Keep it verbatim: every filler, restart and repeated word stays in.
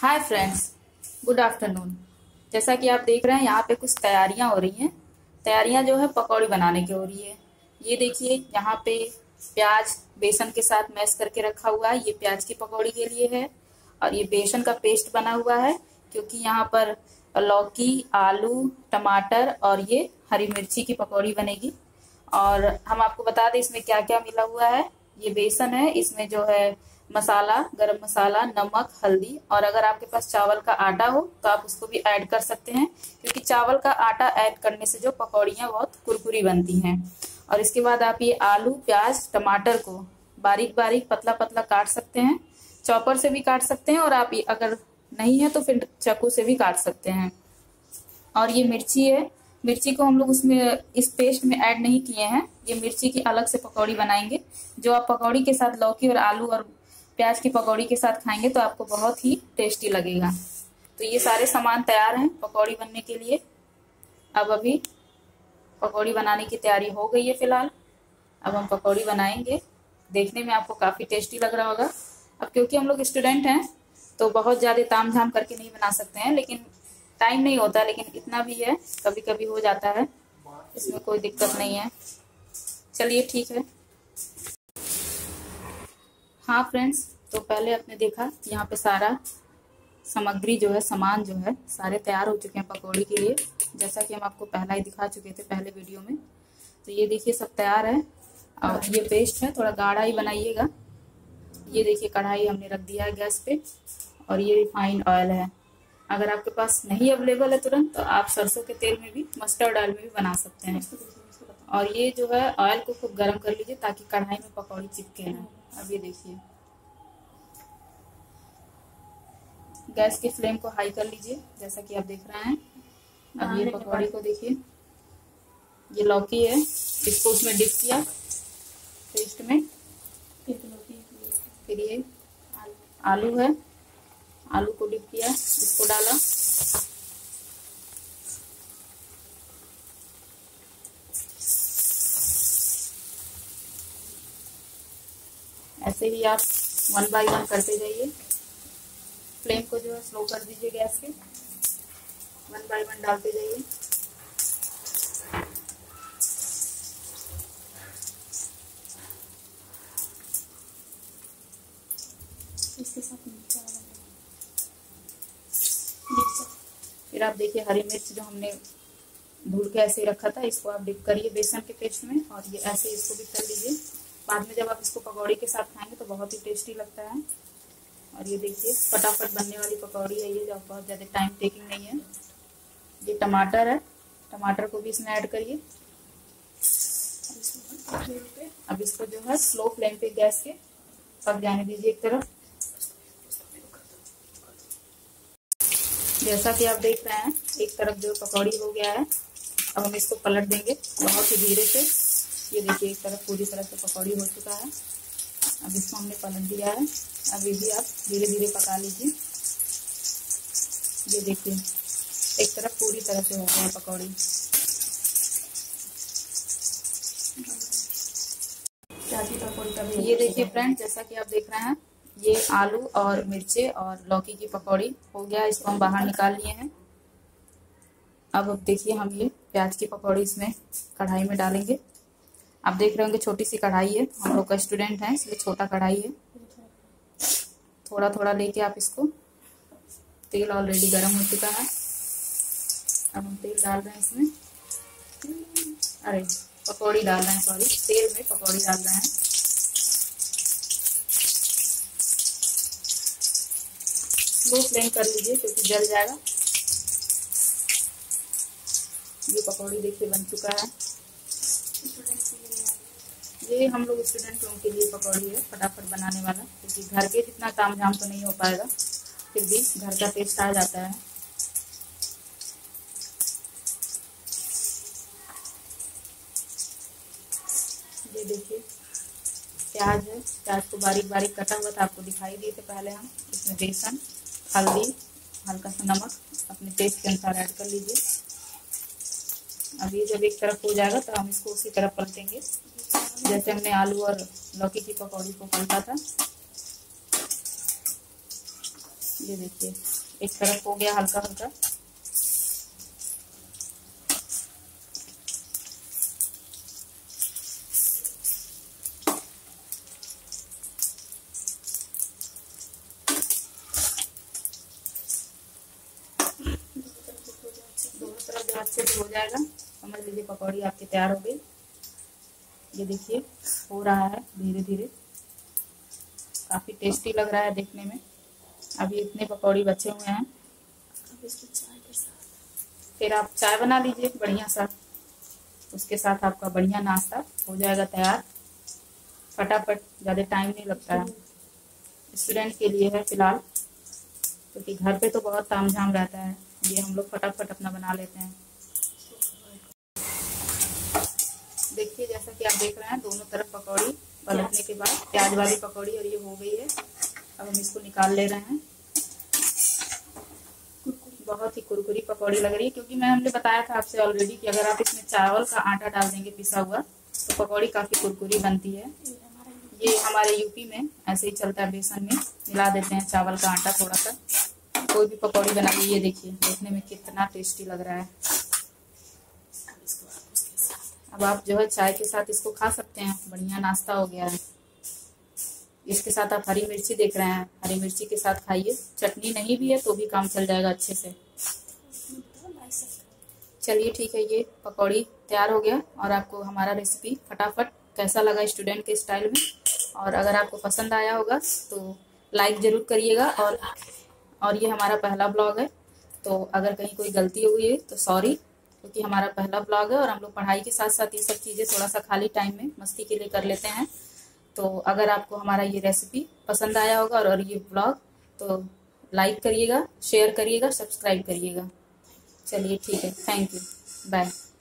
Hi friends, good afternoon. जैसा कि आप देख रहे हैं यहाँ पे कुछ तैयारियां हो रही हैं। तैयारियां जो है पकौड़ी बनाने की हो रही है। ये देखिए यहाँ पे प्याज बेसन के साथ मैश करके रखा हुआ है। ये प्याज की पकौड़ी के लिए है और ये बेसन का पेस्ट बना हुआ है, क्योंकि यहाँ पर लौकी, आलू, टमाटर और ये हरी मिर्ची की पकौड़ी बनेगी। और हम आपको बता दें इसमें क्या क्या मिला हुआ है। ये बेसन है, इसमें जो है मसाला, गरम मसाला, नमक, हल्दी, और अगर आपके पास चावल का आटा हो तो आप उसको भी ऐड कर सकते हैं, क्योंकि चावल का आटा ऐड करने से जो पकौड़ियाँ बहुत कुरकुरी बनती हैं। और इसके बाद आप ये आलू, प्याज, टमाटर को बारीक बारीक पतला पतला काट सकते हैं। चॉपर से भी काट सकते हैं, और आप ये अगर नहीं है तो फिर चाकू से भी काट सकते हैं। और ये मिर्ची है, मिर्ची को हम लोग उसमें इस पेस्ट में ऐड नहीं किए हैं। ये मिर्ची की अलग से पकौड़ी बनाएंगे, जो आप पकौड़ी के साथ लौकी और आलू और प्याज की पकौड़ी के साथ खाएंगे तो आपको बहुत ही टेस्टी लगेगा। तो ये सारे सामान तैयार हैं पकौड़ी बनने के लिए। अब अभी पकौड़ी बनाने की तैयारी हो गई है फिलहाल। अब हम पकौड़ी बनाएंगे। देखने में आपको काफ़ी टेस्टी लग रहा होगा। अब क्योंकि हम लोग स्टूडेंट हैं तो बहुत ज़्यादा ताम झाम करके नहीं बना सकते हैं, लेकिन टाइम नहीं होता, लेकिन इतना भी है, कभी कभी हो जाता है, इसमें कोई दिक्कत नहीं है। चलिए ठीक है। हाँ फ्रेंड्स, तो पहले आपने देखा यहाँ पे सारा सामग्री जो है, सामान जो है, सारे तैयार हो चुके हैं पकौड़ी के लिए, जैसा कि हम आपको पहला ही दिखा चुके थे पहले वीडियो में। तो ये देखिए सब तैयार है। और ये पेस्ट है, थोड़ा गाढ़ा ही बनाइएगा। ये देखिए कढ़ाई हमने रख दिया है गैस पे, और ये रिफाइंड ऑयल है। अगर आपके पास नहीं अवेलेबल है तुरंत, तो आप सरसों के तेल में भी, मस्टर्ड ऑयल में भी बना सकते हैं। और ये जो है ऑयल को खूब गर्म कर लीजिए ताकि कढ़ाई में पकौड़ी चिपके ना। अब ये देखिए गैस की फ्लेम को हाई कर लीजिए, जैसा कि आप देख रहे हैं। अब ये पकौड़ी को देखिए, ये लौकी है, इसको उसमें डिप किया पेस्ट में। फिर ये आलू है, आलू को डिप किया, इसको डाला। ऐसे ही आप वन बाय वन करते जाइए। फ्लेम को जो है स्लो कर दीजिए गैस के, वन बाय वन डालते जाइए। इसके साथ फिर आप देखिए हरी मिर्च जो हमने धुल के ऐसे ही रखा था, इसको आप डिप करिए बेसन के पेस्ट में, और ये ऐसे इसको भी कर लीजिए। बाद में जब आप इसको पकौड़ी के साथ खाएंगे तो बहुत ही टेस्टी लगता है। और ये देखिए फटाफट बनने वाली पकौड़ी है ये, जो बहुत ज़्यादा टाइम टेकिंग नहीं है। ये टमाटर है, टमाटर को भी इसमें ऐड करिए। अब इसको जो है स्लो फ्लेम पे गैस के पक जाने दीजिए एक तरफ। जैसा कि आप देख रहे हैं एक तरफ जो पकौड़ी हो गया है। अब हम इसको पलट देंगे बहुत ही धीरे से। ये देखिए एक तरफ पूरी तरह से पकौड़ी हो चुका है। अब इसको हमने पलट दिया है। अब ये भी आप धीरे धीरे पका लीजिए। ये देखिए एक तरफ पूरी तरह से हो गया पकौड़ी। ये देखिए फ्रेंड, जैसा कि आप देख रहे हैं ये आलू और मिर्चे और लौकी की पकौड़ी हो गया। इसको हम बाहर निकाल लिए हैं। अब अब देखिए हम ये प्याज की पकौड़ी इसमें कढ़ाई में डालेंगे। आप देख रहे होंगे छोटी सी कढ़ाई है, हम लोग का स्टूडेंट है इसलिए छोटा कढ़ाई है। थोड़ा थोड़ा लेके आप इसको, तेल ऑलरेडी गर्म हो चुका है। अब हम तेल डाल रहे हैं इसमें, अरे पकौड़ी डाल रहे हैं, सॉरी तेल में पकौड़ी डाल रहे हैं। स्लो फ्लेम कर लीजिए क्योंकि जल जाएगा। ये पकौड़ी देखिए बन चुका है। ये हम लोग स्टूडेंट लोगों के लिए पकौड़ी है, फटाफट बनाने वाला, क्योंकि घर के जितना काम झाम तो नहीं हो पाएगा, फिर भी घर का टेस्ट आ जाता है। ये देखिए प्याज है, प्याज को बारीक बारीक कटा हुआ था, आपको दिखाई दिए थे पहले हम। इसमें बेसन, हल्दी, हल्का सा नमक अपने टेस्ट के अनुसार ऐड कर लीजिए। अब ये जब एक तरफ हो जाएगा तो हम इसको उसी तरफ पलटेंगे, जैसे हमने आलू और लौकी की पकौड़ी को पलटा था। ये देखिए एक तरफ हो गया हल्का हल्का। दोनों तरफ जब अच्छे से हो जाएगा समझ लीजिए पकौड़ी आपकी तैयार हो गई। ये देखिए हो रहा है धीरे धीरे, काफी टेस्टी लग रहा है देखने में। अभी इतने पकौड़ी बचे हुए हैं। अब इसको चाय के साथ फिर आप चाय बना लीजिए बढ़िया सा, उसके साथ आपका बढ़िया नाश्ता हो जाएगा तैयार। फटाफट, ज़्यादा टाइम नहीं लगता है। स्टूडेंट के लिए है फिलहाल, क्योंकि घर पे तो बहुत तामझाम रहता है, ये हम लोग फटाफट अपना बना लेते हैं। देखिए जैसा कि आप देख रहे हैं दोनों तरफ पकौड़ी पलटने के बाद प्याज वाली पकौड़ी और ये हो गई है। अब हम इसको निकाल ले रहे हैं। बहुत ही कुरकुरी पकौड़ी लग रही है, क्योंकि मैं हमने बताया था आपसे ऑलरेडी कि अगर आप इसमें चावल का आटा डाल देंगे पिसा हुआ तो पकौड़ी काफ़ी कुरकुरी बनती है। ये हमारे यूपी में ऐसे ही चलता है, बेसन में मिला देते हैं चावल का आटा थोड़ा सा, कोई भी पकौड़ी बनाइए। ये देखिए देखने में कितना टेस्टी लग रहा है। अब आप जो है चाय के साथ इसको खा सकते हैं, बढ़िया नाश्ता हो गया है। इसके साथ आप हरी मिर्ची देख रहे हैं, हरी मिर्ची के साथ खाइए। चटनी नहीं भी है तो भी काम चल जाएगा अच्छे से। चलिए ठीक है, ये पकौड़ी तैयार हो गया। और आपको हमारा रेसिपी फटाफट कैसा लगा स्टूडेंट के स्टाइल में, और अगर आपको पसंद आया होगा तो लाइक ज़रूर करिएगा। और और ये हमारा पहला ब्लॉग है, तो अगर कहीं कोई गलती हुई है तो सॉरी, क्योंकि हमारा पहला ब्लॉग है और हम लोग पढ़ाई के साथ साथ ये सब चीज़ें थोड़ा सा खाली टाइम में मस्ती के लिए कर लेते हैं। तो अगर आपको हमारा ये रेसिपी पसंद आया होगा और ये ब्लॉग, तो लाइक करिएगा, शेयर करिएगा, सब्सक्राइब करिएगा। चलिए ठीक है, थैंक यू, बाय।